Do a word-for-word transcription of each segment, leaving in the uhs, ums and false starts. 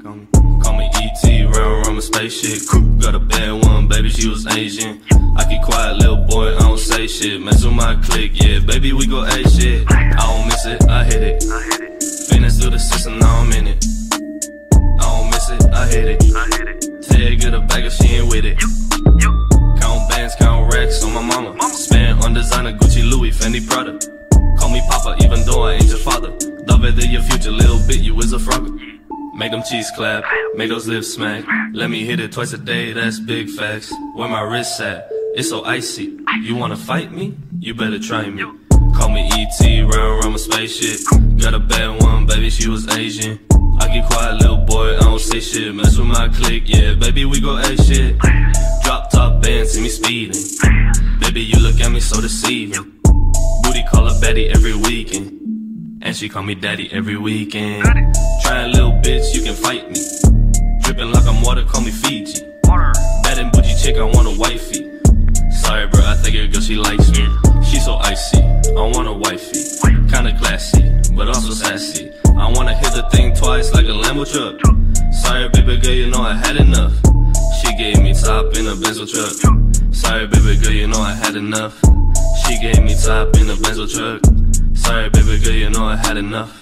Call me, call me E T, round around my spaceship. Coop got a bad one, baby, she was Asian. I keep quiet, little boy, I don't say shit. Mess with my clique, yeah, baby, we go A shit. I don't miss it, I hit it. Fitness through the system, now I'm in it. I don't miss it, I hit it. Tell get a bag if she ain't with it. Count bands, count racks on my mama. Spend on designer, Gucci, Louis, Fendi, Prada. Call me Papa, even though I ain't your father. Love it in your future, little bit, you is a frogger. Make them cheese clap, make those lips smack. Let me hit it twice a day, that's big facts. Where my wrist at? It's so icy. You wanna fight me? You better try me. Call me E T, round around my spaceship. Got a bad one, baby, she was Asian. I keep quiet, little boy, I don't say shit. Mess with my clique, yeah, baby, we go A shit. Drop top band, see me speeding. Baby, you look at me so deceiving. Booty call her Betty every weekend. And she call me daddy every weekend. Try a little bitch, you can fight me. Dripping like I'm water, call me Fiji. Bad and bougie chick, I want a wifey. Sorry bro, I think your girl, she likes me. She so icy, I want a wifey. Kinda classy, but also sassy. I wanna hit the thing twice like a Lambo truck. Sorry baby girl, you know I had enough. She gave me top in a Benzo truck. Sorry baby girl, you know I had enough. She gave me top in a Benzo truck. Sorry baby girl, you know I had enough.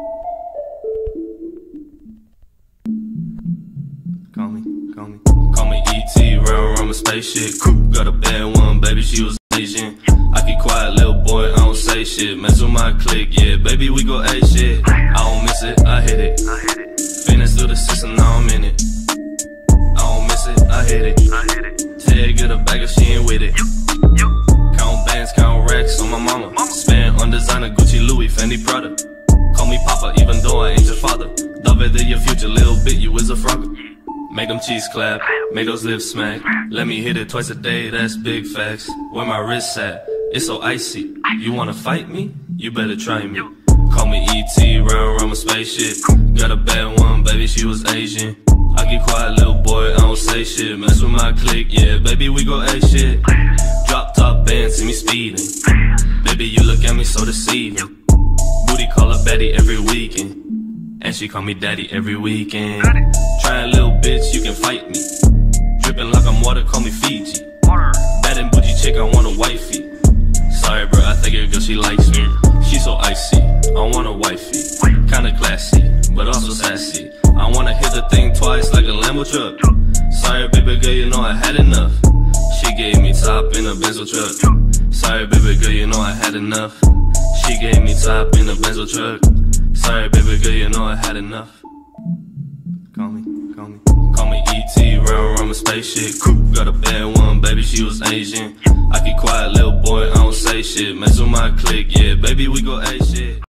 Call me, call me, call me E T, round around my spaceship. Coop got a bad one, baby, she was Asian. I keep quiet, little boy, I don't say shit. Mess with my clique, yeah, baby, we go A shit. I don't miss it, I hit it. Fitness through the system, now I'm in it. I don't miss it, I hit it. Tell get a bag if she ain't with it. Count bands, count racks on my mama. Spend on designer, Gucci, Louis, Fendi, Prada. Call me Papa, even though I ain't your father. Love it in your future, little bit, you is a frogger. Make them cheese clap, make those lips smack. Let me hit it twice a day, that's big facts. Where my wrist at? It's so icy. You wanna fight me? You better try me. Call me E T, round around my spaceship. Got a bad one, baby, she was Asian. I keep quiet, little boy, I don't say shit. Mess with my clique, yeah, baby, we go A shit. Drop top band, see me speeding. Baby, you look at me so deceiving. Booty call her Betty every weekend. And she call me daddy every weekend. Try a little bitch, you can fight me. Dripping like I'm water, call me Fiji. Bad and bougie chick, I want a wifey. Sorry bro, I think your girl, she likes me. She so icy, I want a wifey. Kinda classy, but also sassy. I wanna hit the thing twice like a Lambo truck. Sorry baby girl, you know I had enough. She gave me top in a Benzo truck. Sorry baby girl, you know I had enough. She gave me top in a Benzo truck. Sorry baby girl, you know I had enough. Call me, call me, call me E T, round around my spaceship. Coop got a bad one, baby, she was Asian. I keep quiet, little boy, I don't say shit. Mess with my clique, yeah, baby, we go A shit.